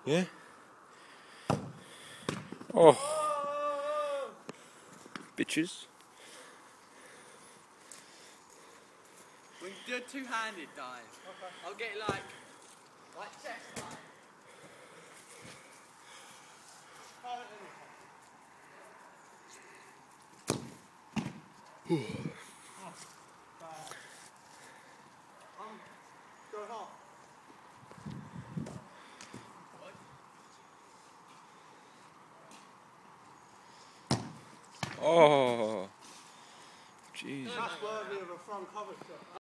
Yeah? Oh. Bitches. We can do a two-handed dive. Okay. I'll get it like chest high. Go hard. Oh. Jeez. That's worthy of a front cover shot.